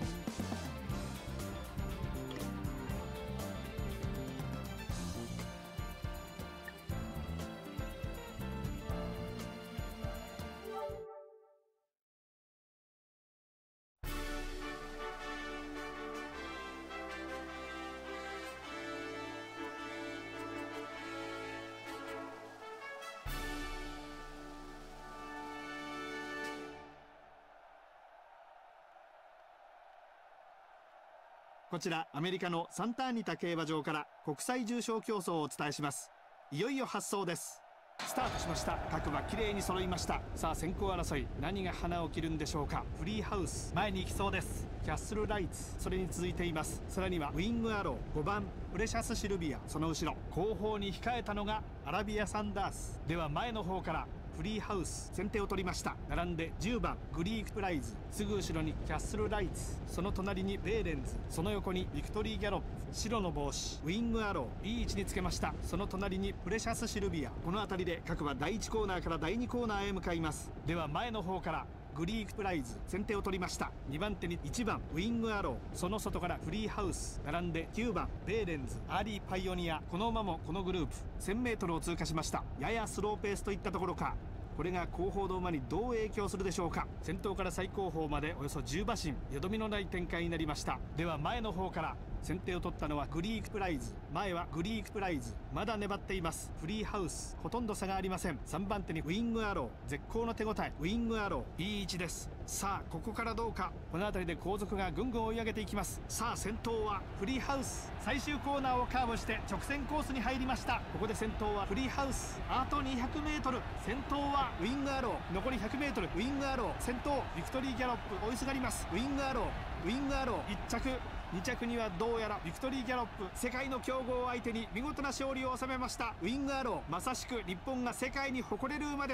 こちらアメリカのサンタアニタ競馬場から国際重賞競争をお伝えします。いよいよ発走です。スタートしました。各馬きれいに揃いました。さあ先行争い、何が花を切るんでしょうか。フリーハウス前に行きそうです。キャッスルライツそれに続いています。さらにはウィングアロー5番プレシャスシルビア、その後ろ後方に控えたのがアラビアサンダース。では前の方からフリーハウス先手を取りました。並んで10番グリークプライズ、すぐ後ろにキャッスルライツ、その隣にベーレンズ、その横にビクトリーギャロップ、白の帽子ウィングアローいい位置につけました。その隣にプレシャスシルビア。この辺りで各馬第1コーナーから第2コーナーへ向かいます。では前の方からグリークプライズ先手を取りました。2番手に1番ウィングアロー、その外からフリーハウス、並んで9番ベーレンズ、アーリーパイオニア。この馬もこのグループ 1000m を通過しました。ややスローペースといったところか。これが後方の馬にどう影響するでしょうか。先頭から最後方までおよそ10馬身、よどみのない展開になりました。では前の方から先手を取ったのはグリークプライズ。前はグリークプライズまだ粘っています。フリーハウスほとんど差がありません。3番手にウィングアロー、絶好の手応え。ウィングアローいい位置です。さあここからどうか。この辺りで後続がぐんぐん追い上げていきます。さあ先頭はフリーハウス、最終コーナーをカーブして直線コースに入りました。ここで先頭はフリーハウス、あと 200m。 先頭はウィングアロー、残り 100m。 ウィングアロー先頭、ビクトリーギャロップ追いすがります。ウィングアロー1着2着にはどうやらビクトリーギャロップ、世界の強豪を相手に見事な勝利を収めました。ウィングアローまさしく日本が世界に誇れる馬です。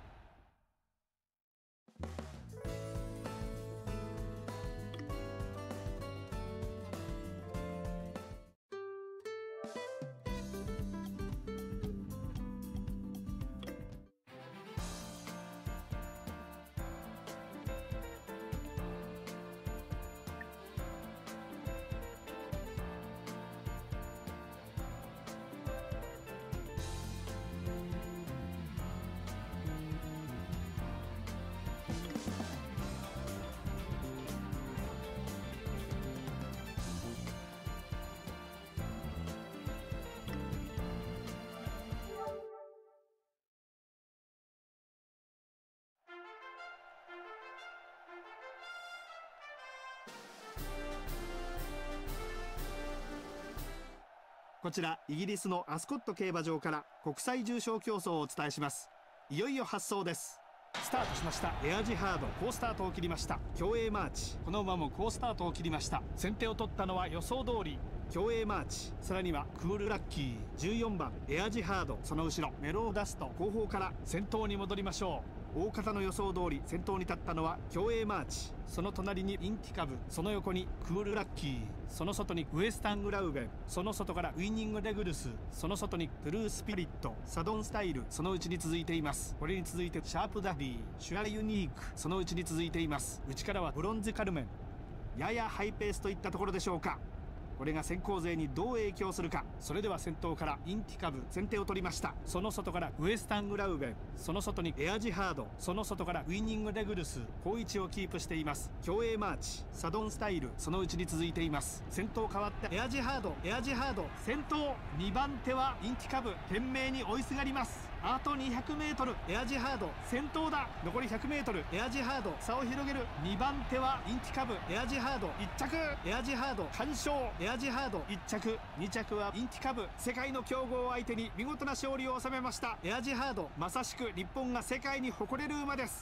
こちらイギリスのアスコット競馬場から国際重賞競争をお伝えします。いよいよ発走です。スタートしました。エアジハード好スタートを切りました。競泳マーチ、この馬も好スタートを切りました。先手を取ったのは予想通り競泳マーチ、さらにはクールラッキー14番エアジハード、その後ろメローダスト。後方から先頭に戻りましょう。大方の予想通り先頭に立ったのは競泳マーチ、その隣にインティカブ、その横にクールラッキー、その外にウエスタングラウベン、その外からウイニングレグルス、その外にトゥルースピリット、サドンスタイル、そのうちに続いています。これに続いてシャープダディ、シュアユニーク、そのうちに続いています。内からはブロンズカルメン、ややハイペースといったところでしょうか。これが先行勢にどう影響するか。それでは先頭からインティカブ先手を取りました。その外からウエスタングラウベン、その外にエアジハード、その外からウイニングレグルス、好位置をキープしています。競泳マーチ、サドンスタイル、そのうちに続いています。先頭変わってエアジハード先頭。2番手はインティカブ懸命に追いすがります。あと 200m、 エアジハード先頭だ。残り 100m、 エアジハード差を広げる。2番手はインティカブ、エアジハード1着、エアジハード完勝。エアジハード1着、2着はインティカブ、世界の強豪を相手に見事な勝利を収めました。エアジハードまさしく日本が世界に誇れる馬です。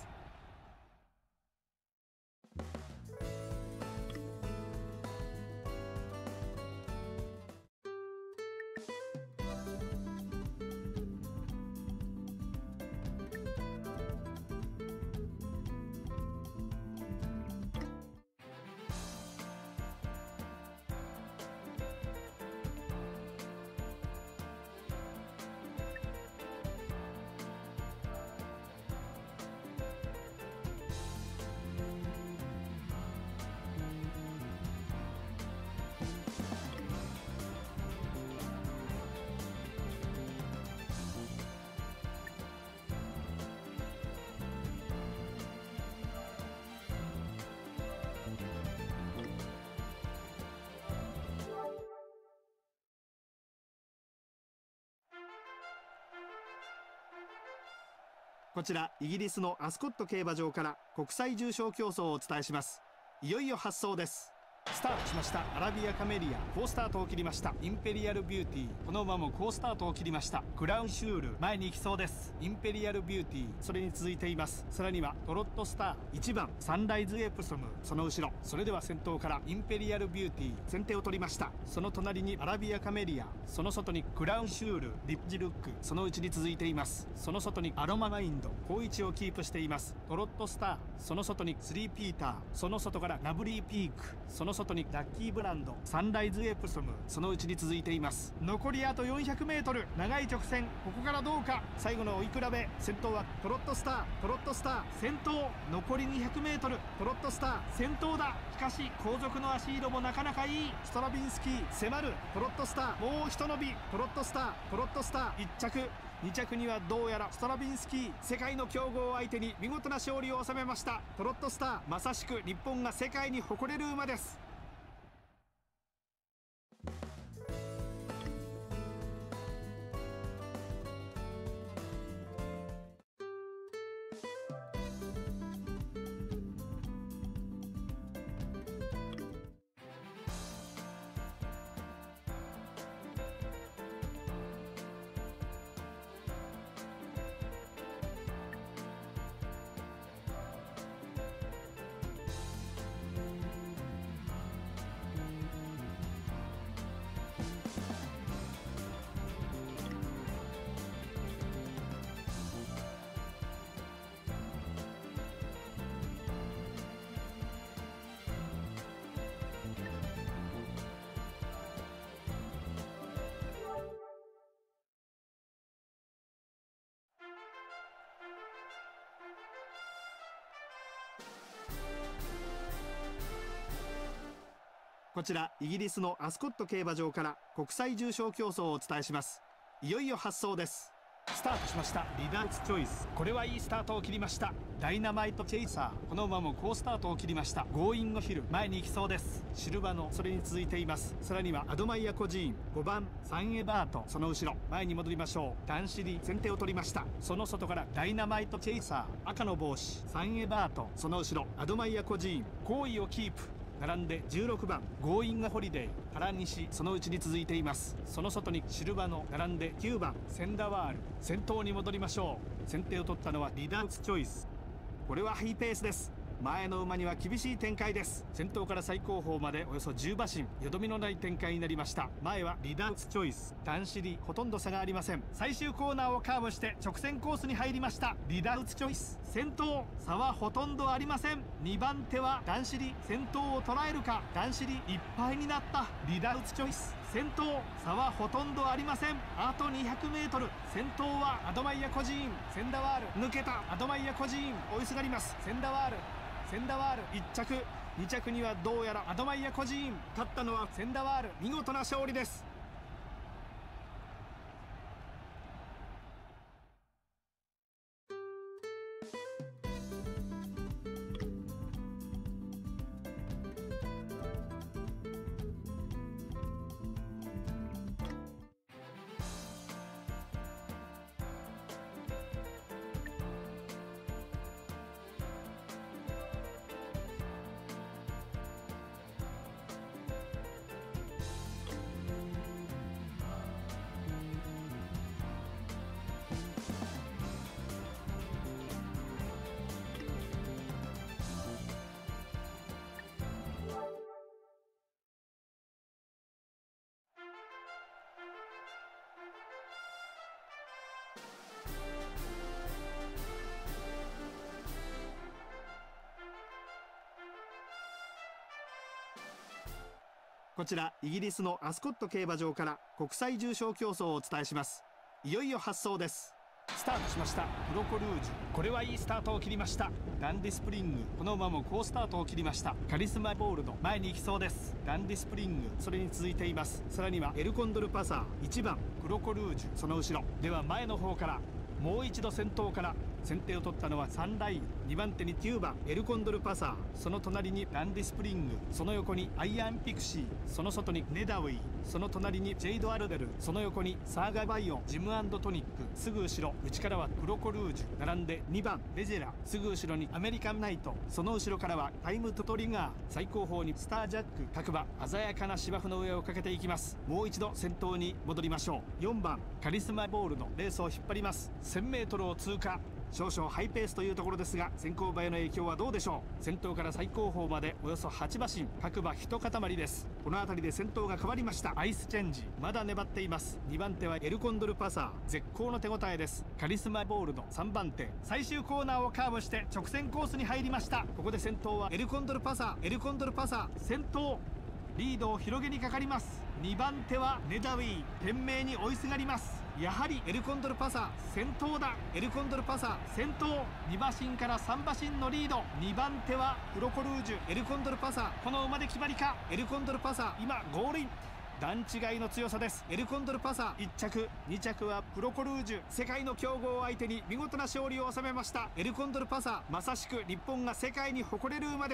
こちらイギリスのアスコット競馬場から国際重賞競争をお伝えします。いよいよ発走です。スタートしました。アラビアカメリア好スタートを切りました。インペリアルビューティーこの馬も好スタートを切りました。クラウンシュール前に行きそうです。インペリアルビューティーそれに続いています。さらにはトロットスター1番サンライズエプソムその後ろ。それでは先頭からインペリアルビューティー先手を取りました。その隣にアラビアカメリアその外にクラウンシュールリッジルックその内に続いています。その外にアロママインド好位置をキープしています。トロットスターその外にスリーピーターその外からラブリーピークその外にラッキーブランドサンライズエプソムその内に続いています。残りあと 400m 長い直線ここからどうか。最後の追い比べ先頭はトロットスター先頭残り 200m トロットスター先頭だ。しかし後続の足色もなかなかいい。ストラビンスキー迫るトロットスターもう一伸びトロットスター1着2着にはどうやらストラビンスキー世界の強豪を相手に見事な勝利を収めました。トロットスターまさしく日本が世界に誇れる馬です。こちらイギリスのアスコット競馬場から国際重賞競争をお伝えします。いよいよ発走です。スタートしました。リダーツチョイスこれはいいスタートを切りました。ダイナマイトチェイサーこの馬も好スタートを切りました。ゴーイングヒル前に行きそうです。シルバノそれに続いています。さらにはアドマイヤコジーン5番サンエバートその後ろ。前に戻りましょう。ダンシリ先手を取りました。その外からダイナマイトチェイサー赤の帽子サンエバートその後ろ。アドマイヤコジーン好位をキープ並んで16番ゴーイングホリデー原西その内に続いています。その外にシルバノ並んで9番センダワール先頭に戻りましょう。先手を取ったのはリダーツチョイスこれはハイペースです。前の馬には厳しい展開です。先頭から最後方までおよそ10馬身よどみのない展開になりました。前はリダーツチョイス男子リほとんど差がありません。最終コーナーをカーブして直線コースに入りました。リダーツチョイス先頭差はほとんどありません。2番手は男子リ先頭を捉えるか。男子リいっぱいになったリダーツチョイス先頭差はほとんどありません。あと 200m 先頭はアドマイヤコジーンセンダワール抜けた。アドマイヤコジーン追いすがります。センダワール1着2着にはどうやらアドマイヤコジーン勝ったのはセンダワール見事な勝利です。こちらイギリスのアスコット競馬場から国際重賞競争をお伝えします。いよいよ発走です。スタートしました。プロコルージュこれはいいスタートを切りました。ダンディスプリングこの馬も好スタートを切りました。カリスマボールド前に行きそうです。ダンディスプリングそれに続いています。さらにはエルコンドルパサー1番プロコルージュその後ろ。では前の方からもう一度先頭から先手を取ったのはサンライン。2番手に9番エルコンドルパサー、その隣にランディスプリング、その横にアイアンピクシー、その外にネダウィー、その隣にジェイド・アルデル、その横にサーガ・バイオン、ジム&トニック、すぐ後ろ内からはクロコルージュ、並んで2番レジェラ、すぐ後ろにアメリカンナイト、その後ろからはタイムトトリガー、最後方にスタージャック、各馬鮮やかな芝生の上をかけていきます。もう一度先頭に戻りましょう。4番カリスマボールのレースを引っ張ります。 1000m を通過、少々ハイペースというところですが、先行馬への影響はどうでしょう。先頭から最後方までおよそ8馬身、各馬一塊です。この辺りで先頭が変わりました。アイスチェンジまだ粘っています。2番手はエルコンドルパサー、絶好の手応えです。カリスマボールの3番手、最終コーナーをカーブして直線コースに入りました。ここで先頭はエルコンドルパサー、エルコンドルパサー先頭、リードを広げにかかります。2番手はネダウィー、懸命に追いすがります。やはりエルコンドルパサー先頭だ。エルコンドルパサー先頭、2馬身から3馬身のリード。2番手はクロコルージュ、エルコンドルパサー、この馬で決まりか。エルコンドルパサー今ゴールイン、段違いの強さです。エルコンドルパサー1着、2着はプロコルージュ、世界の強豪を相手に見事な勝利を収めました。エルコンドルパサー、まさしく日本が世界に誇れる馬です。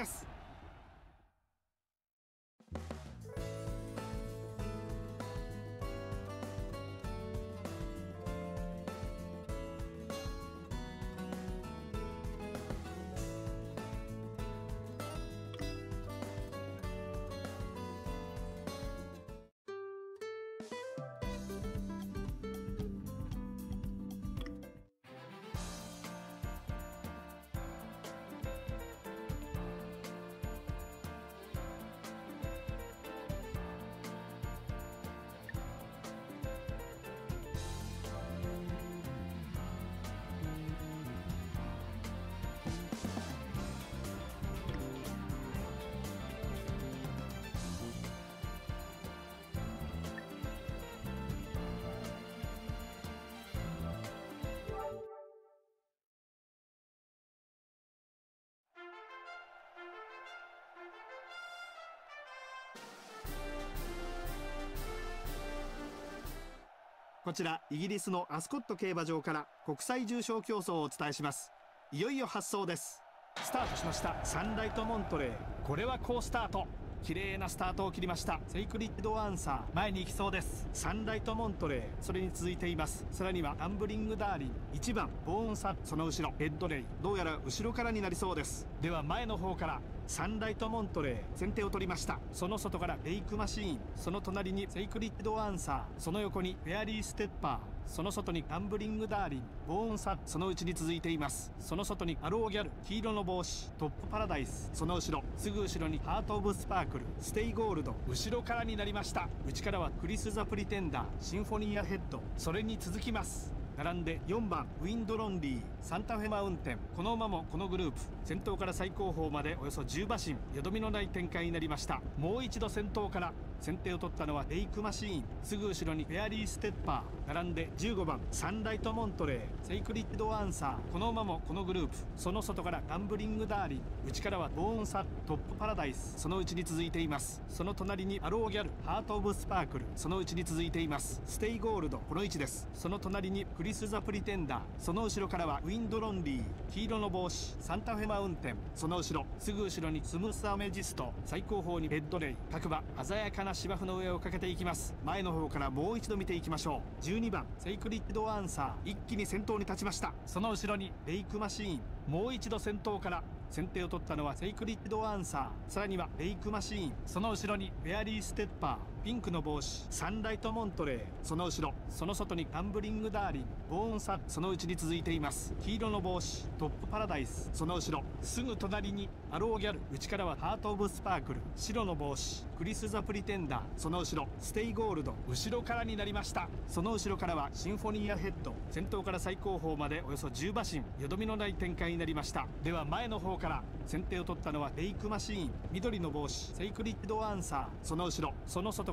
こちらイギリスのアスコット競馬場から国際重賞競争をお伝えします。いよいよ発走です。スタートしました。サンライトモントレー、これは好スタート、綺麗なスタートを切りました。セイクリッドアンサー前に行きそうです。サンライトモントレー、それに続いています。さらにはガンブリングダーリン、1番ボーンサッ、その後ろヘッドレイ、どうやら後ろからになりそうです。では前の方からサンライトモントレー先手を取りました。その外からレイクマシーン、その隣にセイクリッドアンサー、その横にフェアリーステッパー、その外にガンブリングダーリン、ボーンサッ、その内に続いています。その外にアローギャル、黄色の帽子、トップパラダイス、その後ろすぐ後ろにハートオブスパークル、ステイゴールド、後ろからになりました。内からはクリス・ザ・プリテンダー、シンフォニア・ヘッド、それに続きます。並んで4番ウィンドロンリー、サンタフェマウンテン、この馬もこのグループ先頭から最後方までおよそ10馬身、よどみのない展開になりました。もう一度先頭から先手を取ったのはレイクマシーン、すぐ後ろにフェアリーステッパー、並んで15番サンライトモントレー、セイクリッドアンサー、この馬もこのグループ、その外からガンブリングダーリン、内からはボーンサッ、トップパラダイス、その内に続いています。その隣にアローギャル、ハートオブスパークル、その内に続いています。ステイゴールド、この位置です。その隣にクリス・ザ・プリテンダー、その後ろからはウィンドロンリー、黄色の帽子、サンタフェマウンテン、その後ろすぐ後ろにスムースアメジスト、最後方にレッドレイ、各馬鮮やかな芝生の上をかけていきます。前の方からもう一度見ていきましょう。12番セイクリッドアンサー、一気に先頭に立ちました。その後ろにレイクマシーン、もう一度先頭から先手を取ったのはセイクリッドアンサー、さらにはレイクマシーン、その後ろにフェアリーステッパー、ピンクの帽子、サンライトモントレー、その後ろその外にガンブリングダーリン、ボーンサッ、その内に続いています。黄色の帽子、トップパラダイス、その後ろすぐ隣にアローギャル、内からはハートオブスパークル、白の帽子クリス・ザ・プリテンダー、その後ろステイゴールド、後ろからになりました。その後ろからはシンフォニアヘッド、先頭から最後方までおよそ10馬身、よどみのない展開になりました。では前の方から先手を取ったのはレイクマシーン、緑の帽子セイクリッドアンサー、その後ろその外から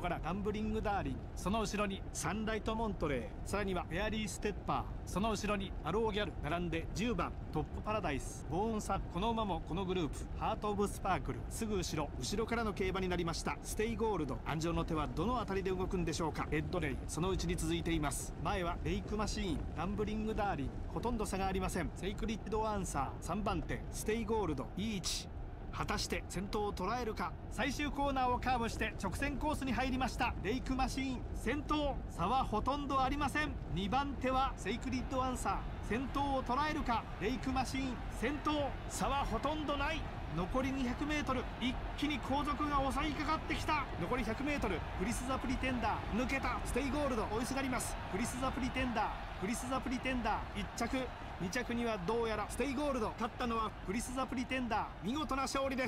からランブリングダーリン、その後ろにサンライトモントレー、さらにはフェアリーステッパー、その後ろにアローギャル、並んで10番トップパラダイス、ボーンサル、この馬もこのグループ、ハートオブスパークル、すぐ後ろからの競馬になりました。ステイゴールド、安城の手はどの辺りで動くんでしょうか。レッドレイ、そのうちに続いています。前はレイクマシーン、ランブリングダーリン、ほとんど差がありません。セイクリッドアンサー、3番手ステイゴールド、いい位置。果たして先頭を捉えるか。最終コーナーをカーブして直線コースに入りました。レイクマシーン先頭、差はほとんどありません。2番手はセイクリッドアンサー、先頭を捉えるか。レイクマシーン先頭、差はほとんどない。残り 200m、 一気に後続が襲いかかってきた。残り 100m、 クリス・ザ・プリテンダー抜けた。ステイゴールド追いすがります。クリス・ザ・プリテンダー、クリス・ザ・プリテンダー1着、2着にはどうやらステイゴールド。勝ったのはクリス・ザ・プリテンダー、見事な勝利です。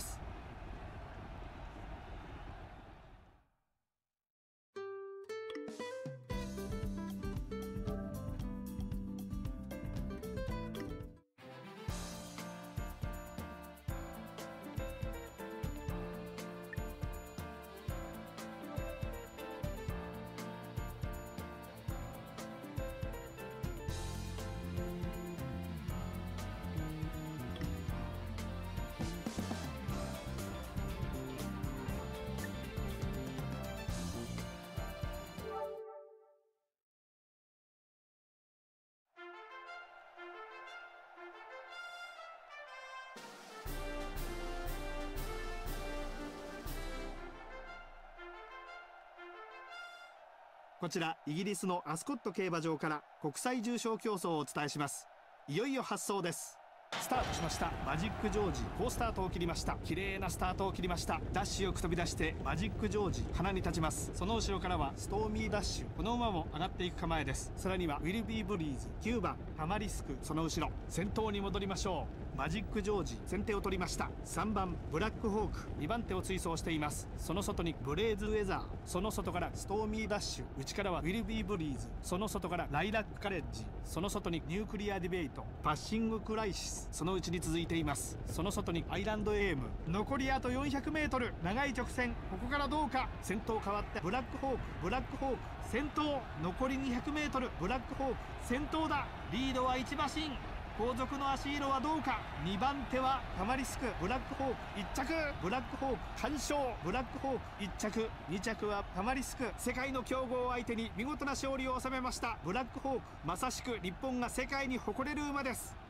こちらイギリスのアスコット競馬場から国際重賞競争をお伝えします。いよいよ発走です。スタートしました。マジックジョージ、好スタートを切りました。綺麗なスタートを切りました。ダッシュよく飛び出してマジックジョージ鼻に立ちます。その後ろからはストーミーダッシュ、この馬も上がっていく構えです。さらにはウィルビーブリーズ、9番ハマリスク、その後ろ。先頭に戻りましょう。マジックジョージ先手を取りました。3番ブラックホーク2番手を追走しています。その外にブレーズウェザー、その外からストーミーダッシュ、内からはウィルビーブリーズ、その外からライラックカレッジ、その外にニュークリアディベート、パッシングクライシス、そのうちに続いています。その外にアイランドエーム。残りあと 400m、 長い直線、ここからどうか。先頭変わってブラックホーク、ブラックホーク先頭。残り 200m、 ブラックホーク先頭だ。リードは1馬身。後続の足色はどうか。2番手はハマリスク、ブラックホーク1着、ブラックホーク完勝。ブラックホーク1着、2着はハマリスク。世界の強豪を相手に見事な勝利を収めました。ブラックホーク、まさしく日本が世界に誇れる馬です。